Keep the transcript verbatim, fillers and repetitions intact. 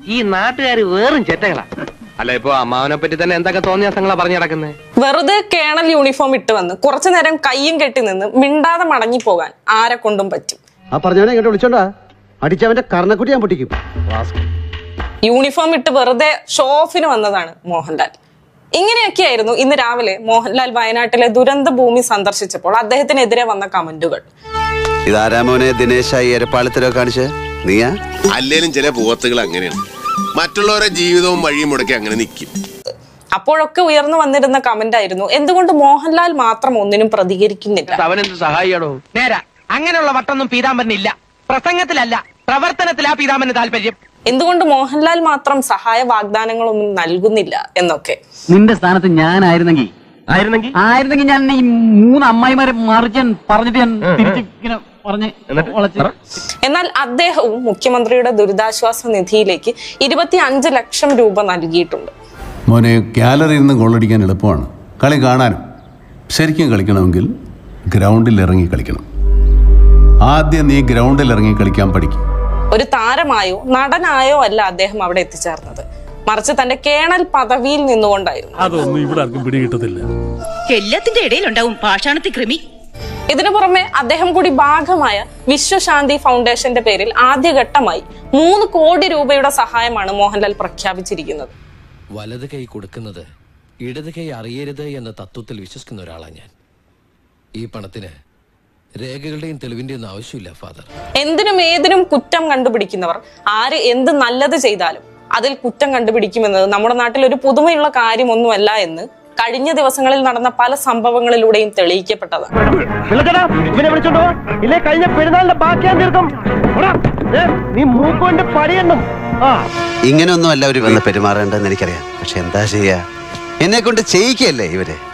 ഈ നാട്ടുകാർ വേറും ചെറ്റകളാ. അല്ല, ഇപ്പൊ അമ്മാവനെ പറ്റി തന്നെ എന്തൊക്കെ തോന്നിയാസങ്ങളാ പറഞ്ഞു നടക്കുന്നത്. വെറുതെ കേണൽ യൂണിഫോം ഇട്ട് വന്ന് കുറച്ചു നേരം കയ്യും കെട്ടി നിന്ന് മിണ്ടാതെ മടങ്ങി പോകാൻ ആരെ കൊണ്ടും പറ്റും. ആ പറഞ്ഞവനെ ഇങ്ങോട്ട് വിളിച്ചോണ്ടാ അടിച്ചവന്റെ കർണക്കുട്ടി ഞാൻ പൊട്ടിക്കും. യൂണിഫോം ഇട്ട് വെറുതെ ഷോ ഓഫിന് വന്നതാണ് മോഹൻലാൽ. ഇങ്ങനെയൊക്കെയായിരുന്നു ഇന്ന് രാവിലെ മോഹൻലാൽ വയനാട്ടിലെ ദുരന്ത ഭൂമി സന്ദർശിച്ചപ്പോൾ അദ്ദേഹത്തിനെതിരെ വന്ന കമന്റുകൾ. ഇതാരാമോനെ ദിനേശായി എരപ്പാളത്തിലോ കാണിച്ച് നീയാ? അല്ലേലും ചില പോത്തുകൾ അങ്ങനെയാണ്, മറ്റുള്ളവരെ ജീവിതവും വഴിയും മുടക്കി അങ്ങനെ നിൽക്കും. അപ്പോഴൊക്കെ ഉയർന്നു വന്നിരുന്ന കമന്റ് ആയിരുന്നു, എന്തുകൊണ്ട് മോഹൻലാൽ മാത്രം ഒന്നിനും പ്രതികരിക്കുന്നില്ല? അവനെന്ത് സഹായിയാടോ? നേരാ, അങ്ങനെയുള്ള വട്ടൊന്നും പീതാംബരനില്ല. പ്രസംഗത്തിലല്ല, പ്രവർത്തനത്തിലാ പീതാംബരന് താല്പര്യം. എന്തുകൊണ്ട് മോഹൻലാൽ മാത്രം സഹായ വാഗ്ദാനങ്ങളൊന്നും നൽകുന്നില്ല എന്നൊക്കെ. നിന്റെ സ്ഥാനത്ത് ഞാനായിരുന്നെങ്കിൽ ആയിരുന്നെങ്കിൽ ആയിരുന്നെങ്കിൽ ഞാൻ ഈ മൂന്ന് അമ്മായിമാരെ മറിച്ച് പറഞ്ഞിട്ട് ഞാൻ തിരിച്ചിങ്ങനെ പറഞ്ഞ്. എന്നാൽ അദ്ദേഹവും മുഖ്യമന്ത്രിയുടെ ദുരിതാശ്വാസ നിധിയിലേക്ക് ഇരുപത്തി അഞ്ച് ലക്ഷം രൂപ നൽകിയിട്ടുണ്ട്. മോനെ, ഗാലറിയിൽ നിന്ന് ഗോളടിക്കാൻ എളുപ്പമാണ്, കളി കാണാനും. ശരിക്കും കളിക്കണമെങ്കിൽ ഗ്രൗണ്ടിൽ ഇറങ്ങി കളിക്കണം. ആദ്യം നീ ഗ്രൗണ്ടിൽ ഇറങ്ങി കളിക്കാൻ പഠിക്കും. ഒരു താരമായോ നടനായോ അല്ല അദ്ദേഹം അവിടെ എത്തിച്ചേർന്നത്, മറിച്ച് തന്റെ കേണൽ പദവിയിൽ നിന്നുകൊണ്ടായിരുന്നു. അതൊന്നും ഇവിടെ ആർക്കും പിടികിട്ടത്തില്ല. എല്ലാത്തിന്റെ ഇടയിലുണ്ടാവും പാഷാണത്തി കൃമി. ഇതിനു പുറമെ അദ്ദേഹം കൂടി ഭാഗമായ വിശ്വശാന്തി ഫൗണ്ടേഷന്റെ പേരിൽ ആദ്യഘട്ടമായി മൂന്ന് കോടി രൂപയുടെ സഹായമാണ് മോഹൻലാൽ പ്രഖ്യാപിച്ചിരിക്കുന്നത്. വലത് കൈ കൊടുക്കുന്നത് ഇടത് കൈ അറിയരുത് എന്ന തത്വത്തിൽ വിശ്വസിക്കുന്ന ഒരാളാണ് ഞാൻ. ഈ പണത്തിന് രേഖകളുടെയും തെളിവിന്റെയും ആവശ്യമില്ല ഫാദർ. എന്തിനും ഏതിനും കുറ്റം കണ്ടുപിടിക്കുന്നവർ ആര് എന്ത് നല്ലത് ചെയ്താലും അതിൽ കുറ്റം കണ്ടുപിടിക്കുമെന്നത് നമ്മുടെ നാട്ടിൽ ഒരു പുതുമയുള്ള കാര്യമൊന്നുമല്ല എന്ന് കഴിഞ്ഞ ദിവസങ്ങളിൽ നടന്ന പല സംഭവങ്ങളിലൂടെയും തെളിയിക്കപ്പെട്ടതാണ്. ഇങ്ങനെയൊന്നും അല്ല അവര് വന്ന് പെരുമാറേണ്ടെന്ന് എനിക്കറിയാം. പക്ഷെ എന്താ ചെയ്യാ, എന്നെ കൊണ്ട് ചെയ്യിക്കല്ലേ ഇവര്.